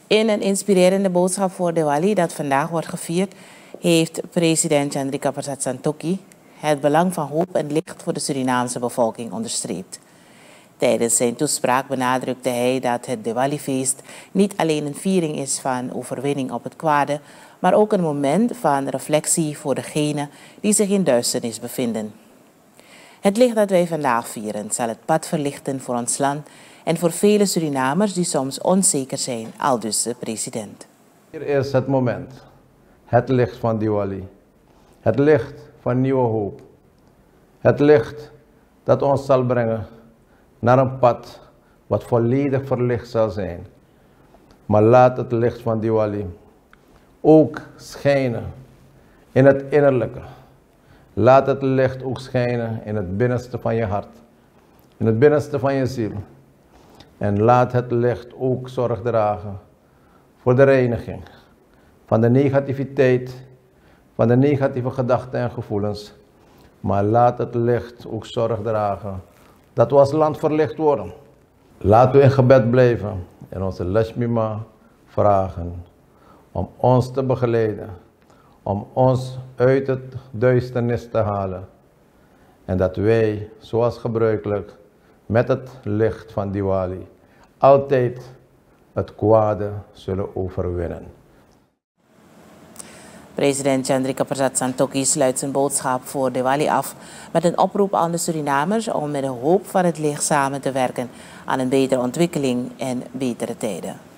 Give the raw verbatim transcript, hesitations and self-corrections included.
In een inspirerende boodschap voor Diwali dat vandaag wordt gevierd, heeft president Chandrika Persat Santokhi het belang van hoop en licht voor de Surinaamse bevolking onderstreept. Tijdens zijn toespraak benadrukte hij dat het Diwali-feest niet alleen een viering is van overwinning op het kwade, maar ook een moment van reflectie voor degenen die zich in duisternis bevinden. Het licht dat wij vandaag vieren zal het pad verlichten voor ons land en voor vele Surinamers die soms onzeker zijn, aldus de president. Hier is het moment, het licht van Diwali, het licht van nieuwe hoop, het licht dat ons zal brengen naar een pad wat volledig verlicht zal zijn. Maar laat het licht van Diwali ook schijnen in het innerlijke. Laat het licht ook schijnen in het binnenste van je hart, in het binnenste van je ziel. En laat het licht ook zorg dragen voor de reiniging van de negativiteit, van de negatieve gedachten en gevoelens. Maar laat het licht ook zorg dragen dat we als land verlicht worden. Laten we in gebed blijven en onze Lakshmi Ma vragen om ons te begeleiden, om ons uit het duisternis te halen. En dat wij, zoals gebruikelijk, met het licht van Diwali altijd het kwade zullen overwinnen. President Chandrika Persat Santokhi sluit zijn boodschap voor Diwali af met een oproep aan de Surinamers om met de hoop van het licht samen te werken aan een betere ontwikkeling en betere tijden.